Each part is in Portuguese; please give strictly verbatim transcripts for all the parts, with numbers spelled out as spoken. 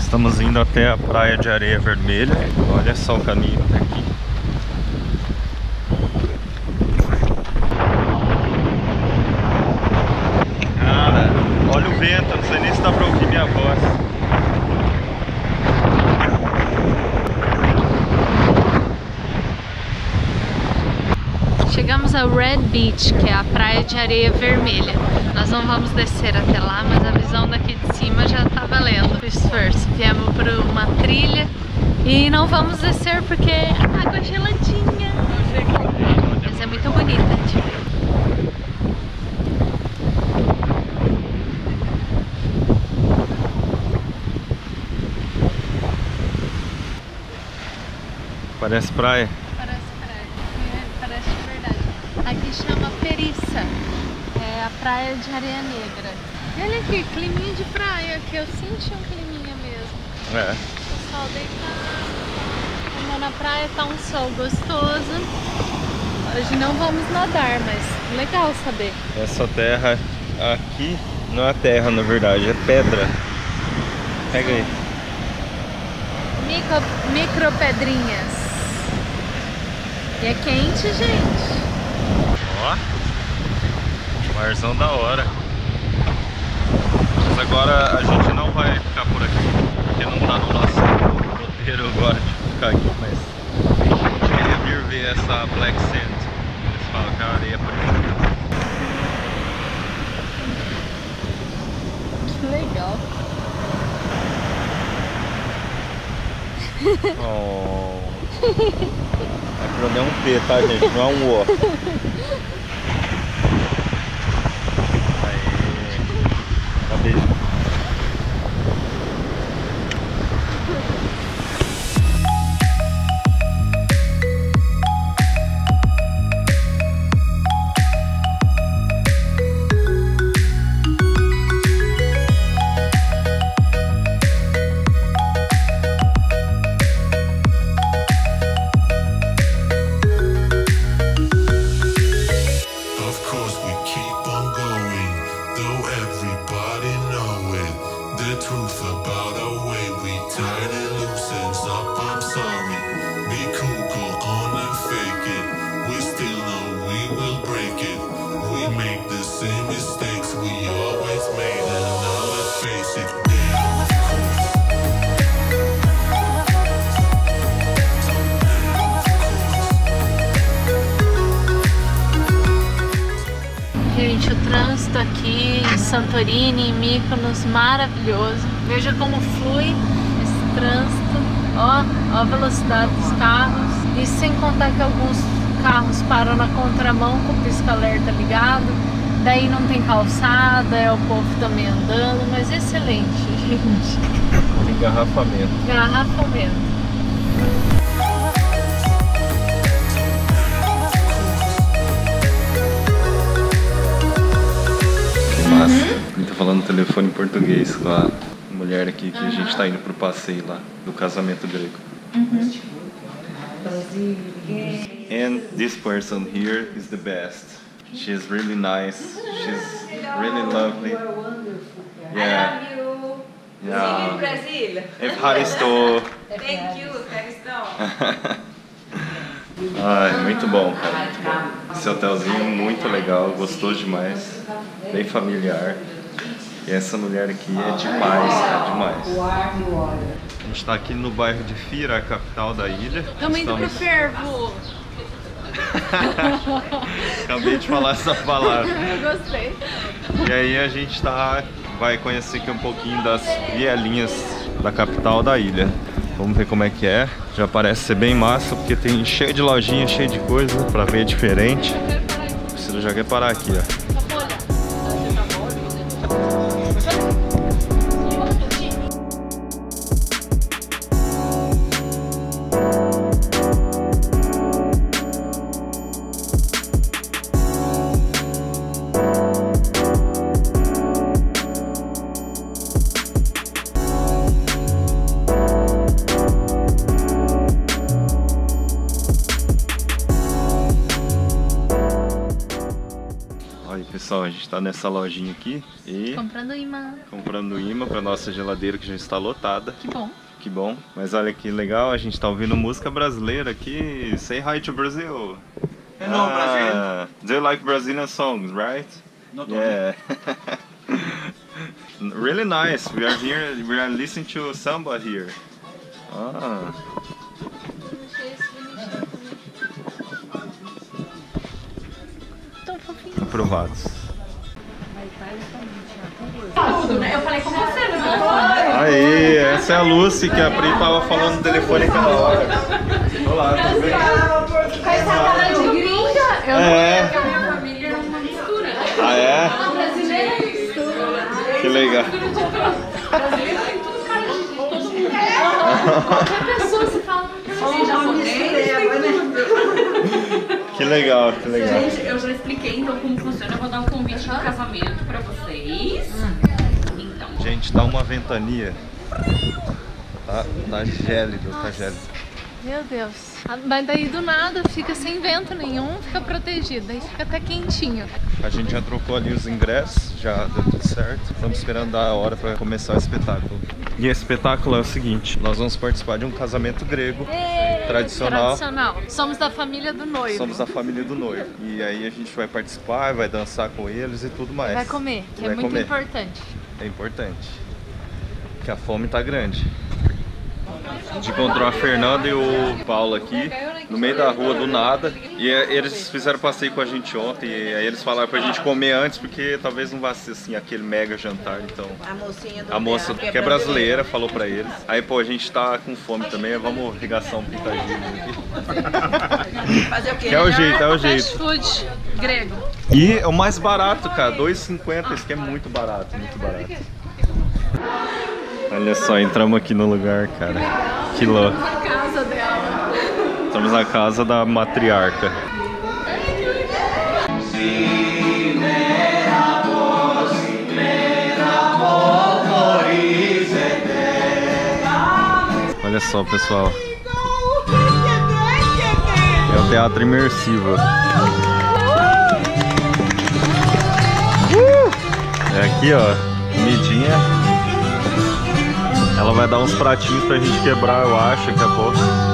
Estamos indo até a praia de Areia Vermelha. Olha só o caminho até aqui. Cara, olha o vento, não sei nem se dá pra ouvir minha voz. Chegamos a Red Beach, que é a praia de areia vermelha. Nós não vamos descer até lá, mas a visão daqui de cima já tá valendo o esforço. Viemos por uma trilha e não vamos descer porque a água é geladinha. Mas é muito bonita de ver. Parece praia. Parece praia. É, parece de verdade. Aqui chama Periça. É a praia de areia negra. E olha aqui, climinha de praia, que eu senti um climinha mesmo. É. O sol deitado. Como na praia tá um sol gostoso. Hoje não vamos nadar, mas legal saber. Essa terra aqui não é terra, na verdade, é pedra. Pega aí. Micro, micro pedrinhas. E é quente, gente. Ó, marzão da hora. Mas agora a gente não vai ficar por aqui, porque não tá no nosso roteiro agora de ficar aqui, mas a gente queria vir ver essa Black Sand. Eles falam que é a areia preta. Que legal. Oh. Aquilo não é um P, tá, gente? Não é um O. Aí. Cadê? Gente, o trânsito aqui em Santorini, em Mykonos, maravilhoso. Veja como flui esse trânsito. Ó, ó a velocidade dos carros. E sem contar que alguns carros param na contramão com o pisca-alerta ligado. Daí não tem calçada, é o povo também andando. Mas excelente, gente. Engarrafamento. Engarrafamento. Massa. Ele tá falando no telefone em português com a mulher aqui que a gente tá indo pro passeio lá, do casamento grego. Uhum. And this person here is the best. She's really nice. She's really lovely. Yeah. I love you. Yeah. See you in Brazil. Evharisto. Thank you, Caristão. Ai, muito bom, cara, muito bom. Esse hotelzinho muito legal, gostoso demais, bem familiar. E essa mulher aqui é demais, cara, demais. A gente tá aqui no bairro de Fira, a capital da ilha. Estamos indo pro fervo. Acabei de falar essa palavra. Eu gostei. E aí a gente tá, vai conhecer aqui um pouquinho das vielinhas da capital da ilha. Vamos ver como é que é. Já parece ser bem massa, porque tem cheio de lojinha, cheio de coisa pra ver diferente. Você já quer parar aqui, ó. tá nessa lojinha aqui e... Comprando imã. Comprando imã pra nossa geladeira que já está lotada. Que bom. Que bom. Mas olha que legal, a gente tá ouvindo música brasileira aqui. Say hi to Brazil. Hello, ah, Brazil. Do you like Brazilian songs, right? Not Yeah. Really nice. We are here, we are listening to samba here. Ah. Aprovados. Eu falei com você no telefone. Aí, essa é a Lucy que a Pri tava falando no telefone aquela hora. Olá, tudo bem? Com essa cara de gringa, eu É. não a minha família é uma mistura. Ah, é? A brasileira é mistura. Que legal. Brasileiro tem tudo cara de todo mundo. Qualquer pessoa se fala Falou japonês. Que legal, que legal. Gente, eu já expliquei então como funciona. Eu vou dar um convite de casamento pra vocês. Então. Gente, tá uma ventania. Tá, tá gélido, tá gélido. Meu Deus. Mas daí do nada fica sem vento nenhum, fica protegido, daí fica até quentinho. A gente já trocou ali os ingressos, já deu tudo certo. Estamos esperando dar a hora para começar o espetáculo. E esse espetáculo é o seguinte, nós vamos participar de um casamento grego tradicional. Tradicional. Somos da família do noivo. Somos da família do noivo. E aí a gente vai participar, vai dançar com eles e tudo mais. Vai comer, que Vai é muito comer. importante. É importante. Porque a fome tá grande. A gente encontrou a Fernanda e o Paulo aqui, no meio da rua do nada. E eles fizeram passeio com a gente ontem. E aí eles falaram pra gente comer antes, porque talvez não vá ser assim aquele mega jantar. Então, A mocinha do a moça que é brasileira falou pra eles. Aí, pô, a gente tá com fome também, vamos arregaçar um pitadinho aqui. Fazer o quê? Que é o jeito, é o Fast jeito. food grego. E é o mais barato, cara, dois e cinquenta, isso que é muito barato, muito barato. Olha só, entramos aqui no lugar, cara. Que louco. A casa dela. Estamos na casa da matriarca. Olha só, pessoal. É o teatro imersivo. É aqui, ó, comidinha. Ela vai dar uns pratinhos pra gente quebrar, eu acho, daqui a pouco.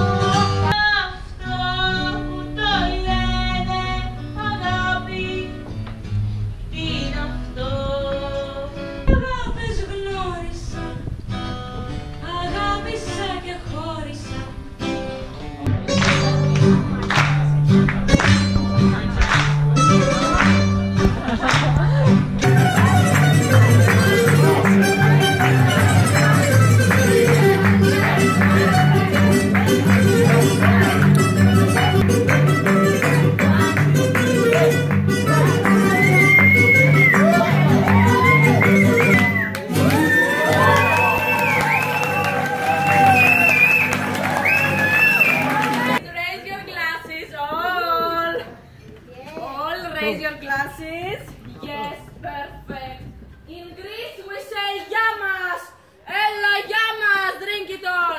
Raise your glasses. Yes, perfect. In Greece we say llamas. Ella llamas. Drink it all.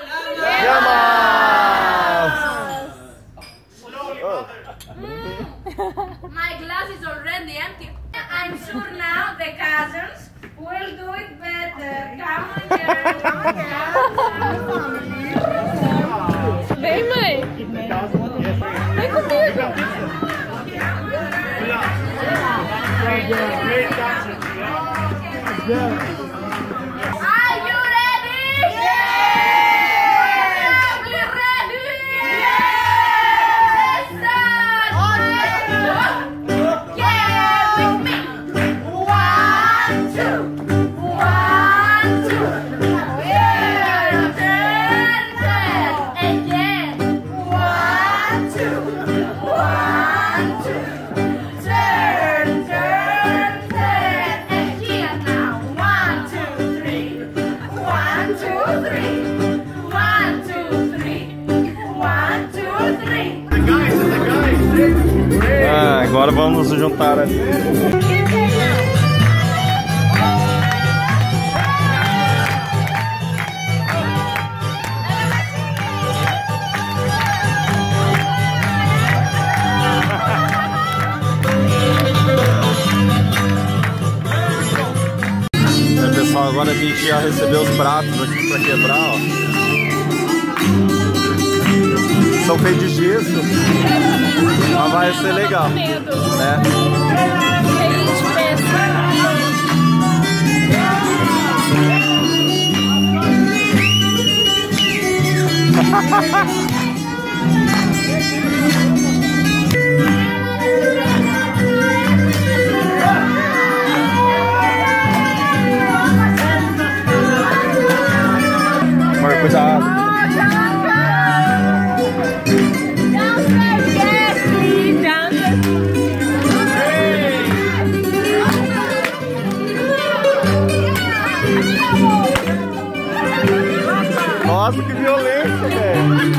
Llamas! Mm. My glass is already empty. I'm sure now the cousins will do it better. Come on, girl. Come on, girl. Vem, mãe. Vem comigo. Are you ready? Yeah! Are we ready? Yes! Listen! Yeah, with me. One, two. One, two. Yeah, turn, turn. Again. One, two. One, two. Turn, turn, turn. And here now. One, two, three. One, two, three. One, two, three. One, two, three. Ah, agora vamos nos juntar ali. Ó, agora a gente ia receber os pratos aqui pra quebrar, ó. São feitos de gesso, mas vai ser legal, né? Amor, cuidado. Nossa, que violência, velho!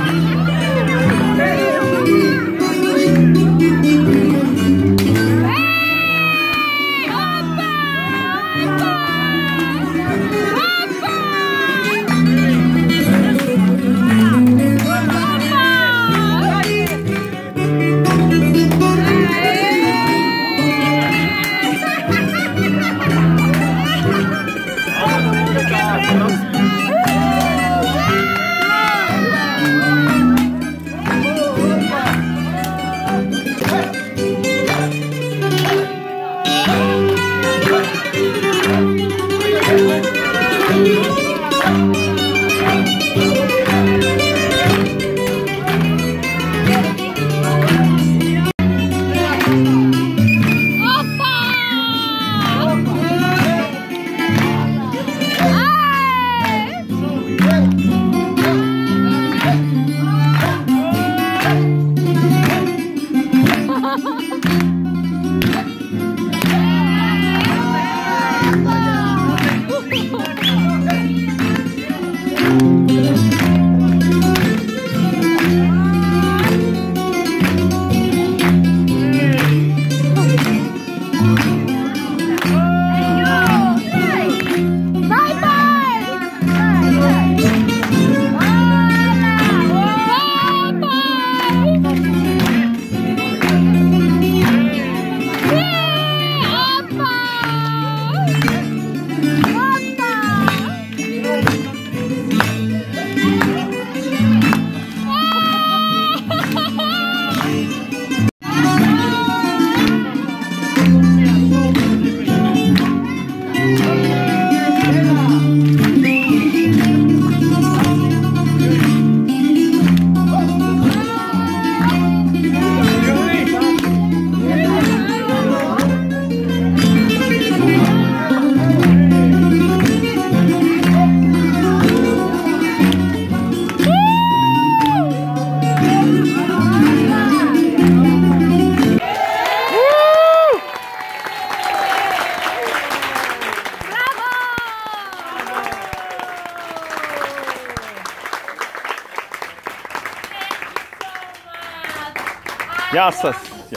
Yassas.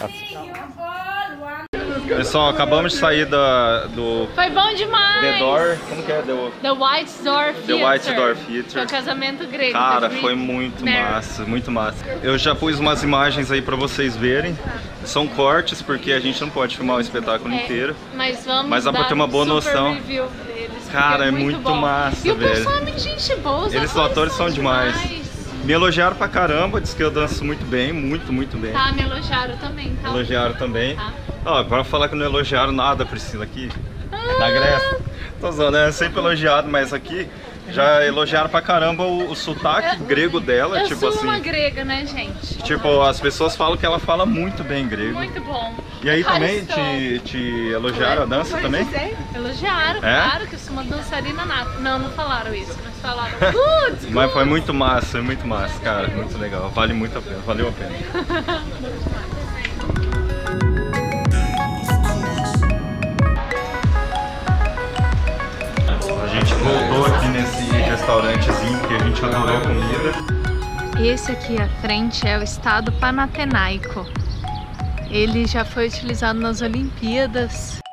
Pessoal, acabamos de sair da, do... Foi bom demais! The Door, como que é? The, The White Door Theater. The White Door Theater. Foi o casamento grego. Cara, foi muito massa, muito massa. Eu já pus umas imagens aí pra vocês verem. São cortes, porque a gente não pode filmar o espetáculo é, inteiro. Mas vamos Mas dá pra ter uma boa noção. Review deles, cara, é muito, muito massa, e velho. E o pessoal é muito gente boa, os Eles, os atores são demais. demais. Me elogiaram pra caramba, diz que eu danço muito bem, muito, muito bem. Tá, me elogiaram também, tá? Elogiaram também. Tá. Ó, pra falar que não elogiaram nada, Priscila, aqui ah. na Grécia. Tô zoando, é sempre elogiado, mas aqui já elogiaram pra caramba o, o sotaque eu, grego dela, eu tipo sou assim. uma grega, né, gente? Tipo, as pessoas falam que ela fala muito bem grego. Muito bom. E aí também te, te elogiaram a dança também? Elogiaram, é? Claro que eu sou uma dançarina nata. Não, não falaram isso, mas falaram good, good. Mas foi muito massa, foi muito massa, cara, muito legal. Vale muito a pena, valeu a pena. A gente voltou aqui nesse restaurantezinho que a gente adorou a comida. Esse aqui à frente é o Estado Panatenaico. Ele já foi utilizado nas Olimpíadas.